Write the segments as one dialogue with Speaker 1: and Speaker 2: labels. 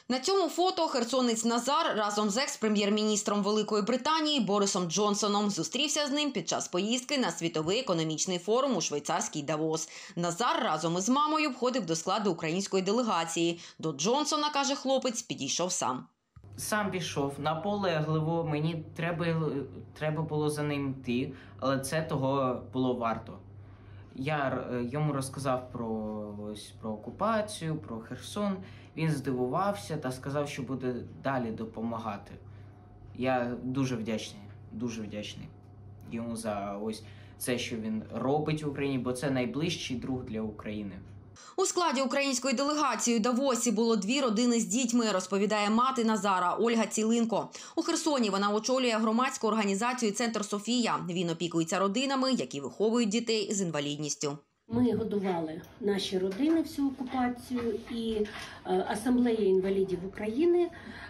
Speaker 1: На цьому фото херсонець Назар разом з екс-прем'єр-міністром Великої Британії Борисом Джонсоном зустрівся з ним під час поїздки на Світовий економічний форум у швейцарський Давос. Назар разом із мамою входив до складу української делегації. До Джонсона, каже хлопець, підійшов сам.
Speaker 2: Сам пішов наполегливо, мені треба було за ним йти, але це того було варто. Я йому розказав про окупацію, про Херсон. Він здивувався та сказав, що буде далі допомагати. Я дуже вдячний йому за ось це, що він робить в Україні, бо це найближчий друг для України.
Speaker 1: У складі української делегації у Давосі було 2 родини з дітьми, розповідає мати Назара Ольга Цілинко. У Херсоні вона очолює громадську організацію «Центр Софія». Він опікується родинами, які виховують дітей з інвалідністю.
Speaker 3: Ми годували наші родини всю окупацію, і Асамблея інвалідів України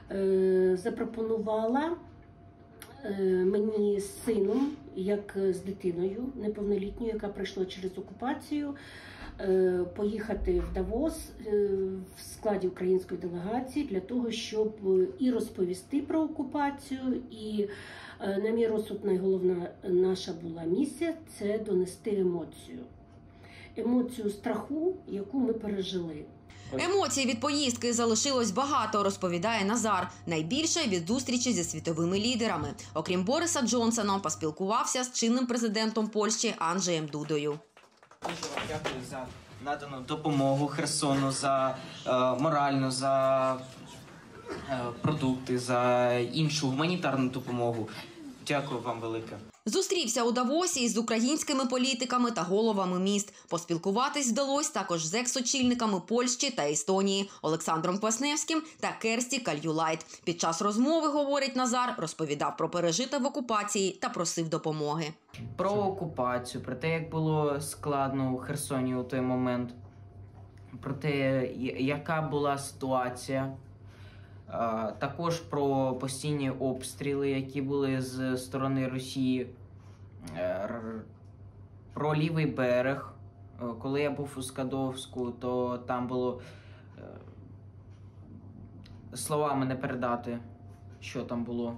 Speaker 3: запропонувала мені з сином, як з дитиною неповнолітньою, яка пройшла через окупацію, поїхати в Давос в складі української делегації для того, щоб і розповісти про окупацію, і, на мій розсуд, найголовна наша була місія – це донести емоцію страху, яку ми пережили.
Speaker 1: Емоцій від поїздки залишилось багато, розповідає Назар. Найбільше від зустрічі зі світовими лідерами. Окрім Бориса Джонсона, поспілкувався з чинним президентом Польщі Анджеєм Дудою.
Speaker 2: Дуже вам дякую за надану допомогу Херсону, за моральну, за продукти, за іншу гуманітарну допомогу. Дякую вам велике.
Speaker 1: Зустрівся у Давосі із українськими політиками та головами міст. Поспілкуватись вдалося також з екс-очільниками Польщі та Естонії Олександром Квасневським та Керсті Кальюлайд. Під час розмови, говорить Назар, розповідав про пережите в окупації та просив допомоги.
Speaker 2: Про окупацію, про те, як було складно у Херсоні у той момент, про те, яка була ситуація. Також про постійні обстріли, які були з сторони Росії, про лівий берег. Коли я був у Скадовську, то там було словами не передати, що там було.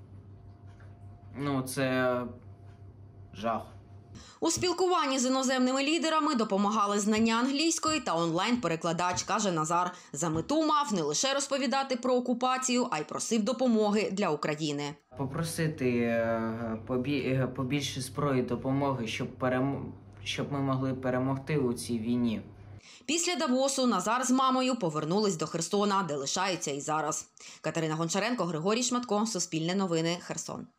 Speaker 2: Це жах.
Speaker 1: У спілкуванні з іноземними лідерами допомагали знання англійської та онлайн-перекладач, каже Назар. За мету мав не лише розповідати про окупацію, а й просив допомоги для України.
Speaker 2: Попросити побільше зброї, допомоги, щоб ми могли перемогти у цій війні.
Speaker 1: Після Давосу Назар з мамою повернулись до Херсона, де лишаються і зараз. Катерина Гончаренко, Григорій Шматко, Суспільне новини, Херсон.